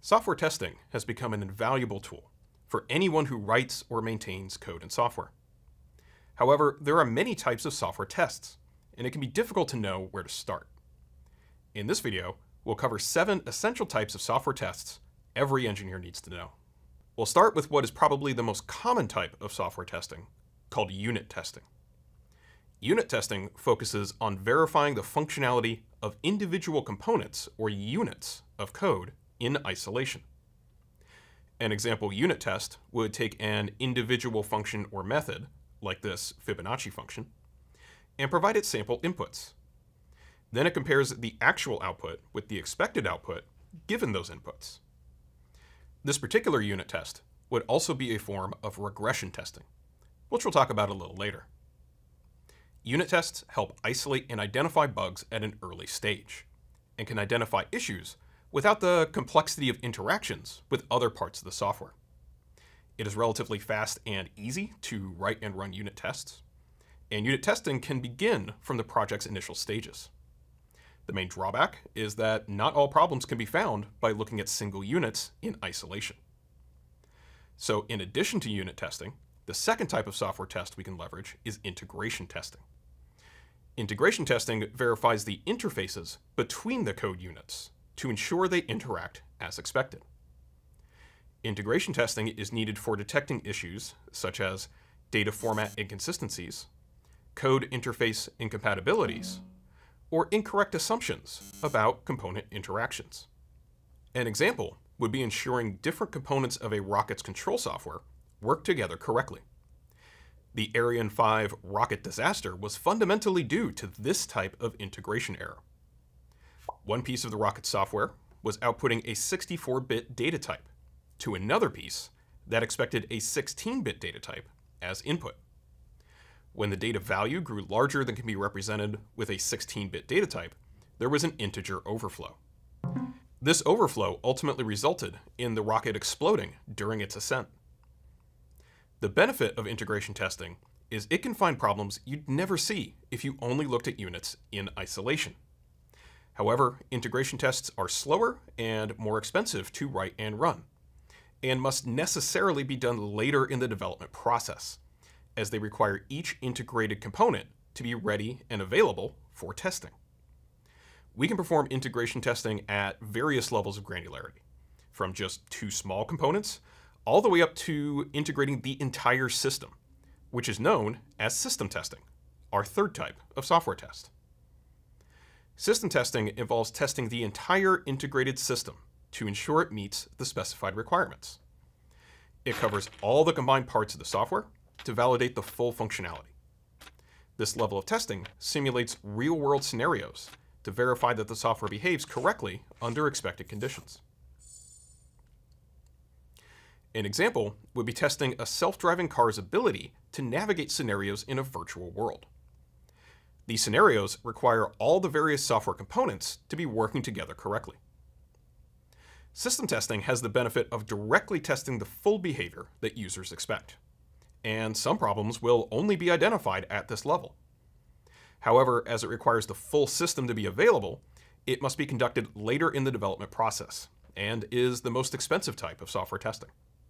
Software testing has become an invaluable tool for anyone who writes or maintains code and software. However, there are many types of software tests, and it can be difficult to know where to start. In this video, we'll cover 7 essential types of software tests every engineer needs to know. We'll start with what is probably the most common type of software testing, called unit testing. Unit testing focuses on verifying the functionality of individual components or units of code in isolation. An example unit test would take an individual function or method, like this Fibonacci function, and provide it sample inputs. Then it compares the actual output with the expected output given those inputs. This particular unit test would also be a form of regression testing, which we'll talk about a little later. Unit tests help isolate and identify bugs at an early stage, and can identify issues without the complexity of interactions with other parts of the software. It is relatively fast and easy to write and run unit tests, and unit testing can begin from the project's initial stages. The main drawback is that not all problems can be found by looking at single units in isolation. So in addition to unit testing, the second type of software test we can leverage is integration testing. Integration testing verifies the interfaces between the code units to ensure they interact as expected. Integration testing is needed for detecting issues such as data format inconsistencies, code interface incompatibilities, or incorrect assumptions about component interactions. An example would be ensuring different components of a rocket's control software work together correctly. The Ariane 5 rocket disaster was fundamentally due to this type of integration error. One piece of the rocket software was outputting a 64-bit data type to another piece that expected a 16-bit data type as input. When the data value grew larger than can be represented with a 16-bit data type, there was an integer overflow. This overflow ultimately resulted in the rocket exploding during its ascent. The benefit of integration testing is it can find problems you'd never see if you only looked at units in isolation. However, integration tests are slower and more expensive to write and run, and must necessarily be done later in the development process, as they require each integrated component to be ready and available for testing. We can perform integration testing at various levels of granularity, from just 2 small components all the way up to integrating the entire system, which is known as system testing, our third type of software test. System testing involves testing the entire integrated system to ensure it meets the specified requirements. It covers all the combined parts of the software to validate the full functionality. This level of testing simulates real-world scenarios to verify that the software behaves correctly under expected conditions. An example would be testing a self-driving car's ability to navigate scenarios in a virtual world. These scenarios require all the various software components to be working together correctly. System testing has the benefit of directly testing the full behavior that users expect, and some problems will only be identified at this level. However, as it requires the full system to be available, it must be conducted later in the development process, and is the most expensive type of software testing.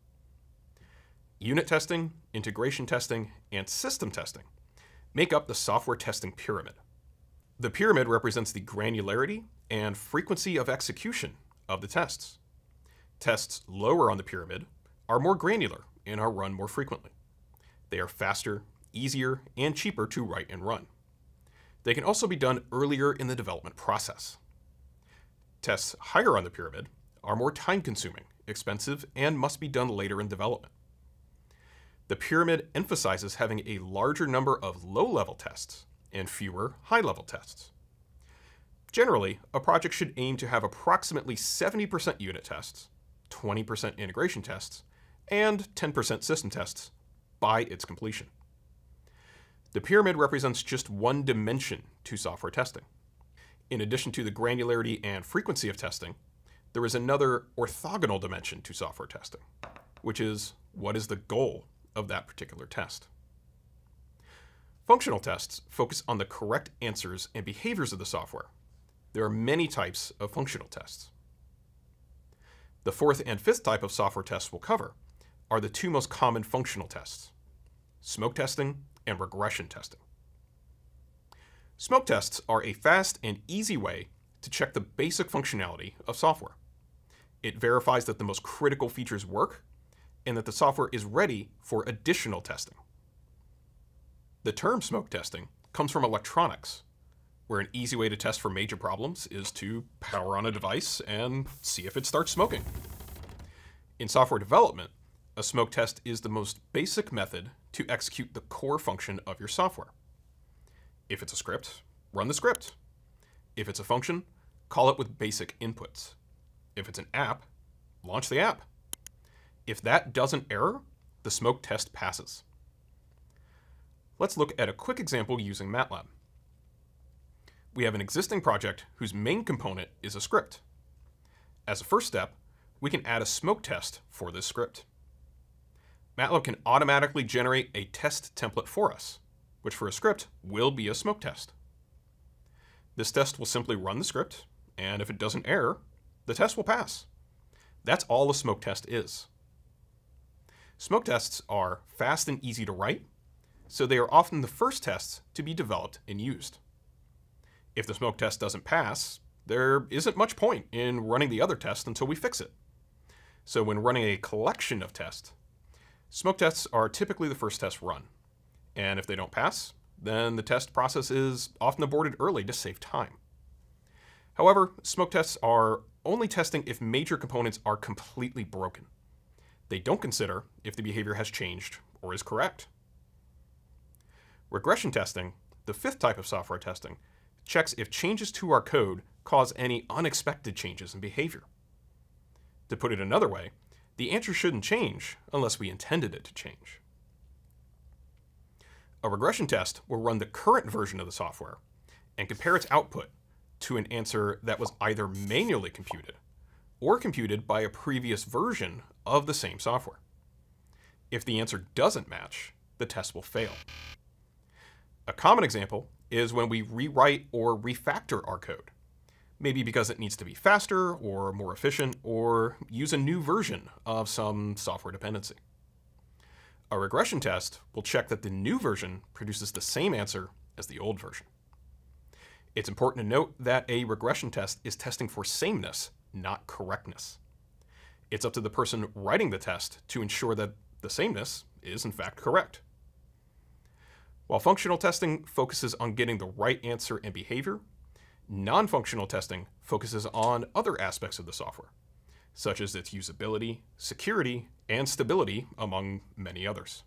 Unit testing, integration testing, and system testing make up the software testing pyramid. The pyramid represents the granularity and frequency of execution of the tests. Tests lower on the pyramid are more granular and are run more frequently. They are faster, easier, and cheaper to write and run. They can also be done earlier in the development process. Tests higher on the pyramid are more time-consuming, expensive, and must be done later in development. The pyramid emphasizes having a larger number of low-level tests and fewer high-level tests. Generally, a project should aim to have approximately 70% unit tests, 20% integration tests, and 10% system tests by its completion. The pyramid represents just one dimension to software testing. In addition to the granularity and frequency of testing, there is another orthogonal dimension to software testing, which is what is the goal of that particular test. Functional tests focus on the correct answers and behaviors of the software. There are many types of functional tests. The fourth and fifth type of software tests we'll cover are the two most common functional tests: smoke testing and regression testing. Smoke tests are a fast and easy way to check the basic functionality of software. It verifies that the most critical features work and that the software is ready for additional testing. The term smoke testing comes from electronics, where an easy way to test for major problems is to power on a device and see if it starts smoking. In software development, a smoke test is the most basic method to execute the core function of your software. If it's a script, run the script. If it's a function, call it with basic inputs. If it's an app, launch the app. If that doesn't error, the smoke test passes. Let's look at a quick example using MATLAB. We have an existing project whose main component is a script. As a first step, we can add a smoke test for this script. MATLAB can automatically generate a test template for us, which for a script will be a smoke test. This test will simply run the script, and if it doesn't error, the test will pass. That's all a smoke test is. Smoke tests are fast and easy to write, so they are often the first tests to be developed and used. If the smoke test doesn't pass, there isn't much point in running the other test until we fix it. So when running a collection of tests, smoke tests are typically the first test run. And if they don't pass, then the test process is often aborted early to save time. However, smoke tests are only testing if major components are completely broken. They don't consider if the behavior has changed or is correct. Regression testing, the fifth type of software testing, checks if changes to our code cause any unexpected changes in behavior. To put it another way, the answer shouldn't change unless we intended it to change. A regression test will run the current version of the software and compare its output to an answer that was either manually computed or computed by a previous version of the same software. If the answer doesn't match, the test will fail. A common example is when we rewrite or refactor our code, maybe because it needs to be faster or more efficient or use a new version of some software dependency. A regression test will check that the new version produces the same answer as the old version. It's important to note that a regression test is testing for sameness, not correctness. It's up to the person writing the test to ensure that the sameness is in fact correct. While functional testing focuses on getting the right answer and behavior, non-functional testing focuses on other aspects of the software, such as its usability, security, and stability, among many others.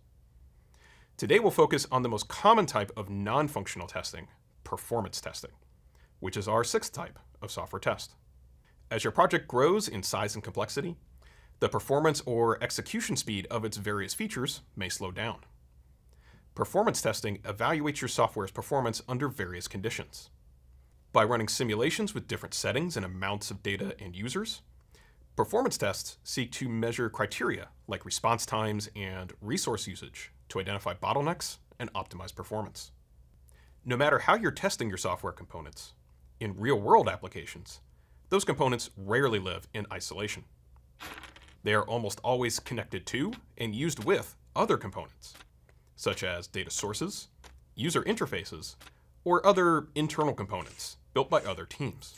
Today we'll focus on the most common type of non-functional testing, performance testing, which is our sixth type of software test. As your project grows in size and complexity, the performance or execution speed of its various features may slow down. Performance testing evaluates your software's performance under various conditions. By running simulations with different settings and amounts of data and users, performance tests seek to measure criteria like response times and resource usage to identify bottlenecks and optimize performance. No matter how you're testing your software components, in real-world applications, those components rarely live in isolation. They are almost always connected to and used with other components, such as data sources, user interfaces, or other internal components built by other teams.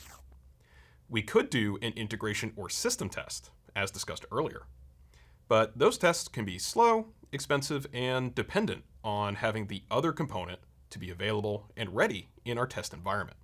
We could do an integration or system test, as discussed earlier, but those tests can be slow, expensive, and dependent on having the other component to be available and ready in our test environment.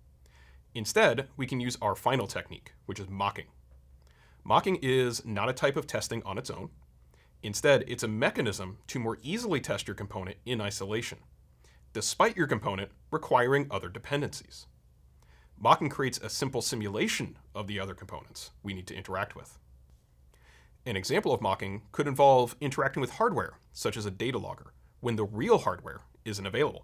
Instead, we can use our final technique, which is mocking. Mocking is not a type of testing on its own. Instead, it's a mechanism to more easily test your component in isolation, despite your component requiring other dependencies. Mocking creates a simple simulation of the other components we need to interact with. An example of mocking could involve interacting with hardware, such as a data logger, when the real hardware isn't available.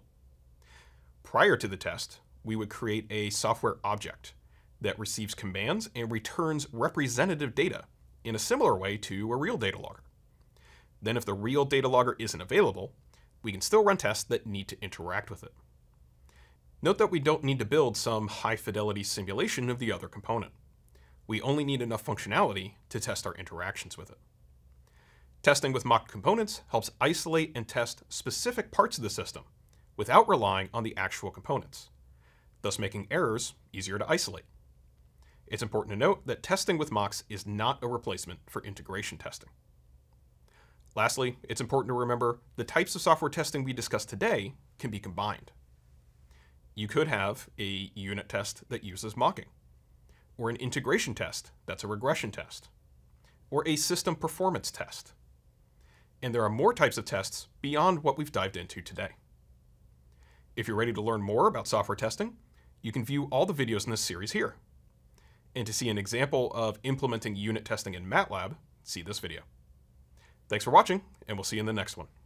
Prior to the test, we would create a software object that receives commands and returns representative data in a similar way to a real data logger. Then if the real data logger isn't available, we can still run tests that need to interact with it. Note that we don't need to build some high-fidelity simulation of the other component. We only need enough functionality to test our interactions with it. Testing with mock components helps isolate and test specific parts of the system without relying on the actual components, thus making errors easier to isolate. It's important to note that testing with mocks is not a replacement for integration testing. Lastly, it's important to remember the types of software testing we discussed today can be combined. You could have a unit test that uses mocking, or an integration test that's a regression test, or a system performance test. And there are more types of tests beyond what we've dived into today. If you're ready to learn more about software testing, you can view all the videos in this series here. And to see an example of implementing unit testing in MATLAB, see this video. Thanks for watching, and we'll see you in the next one.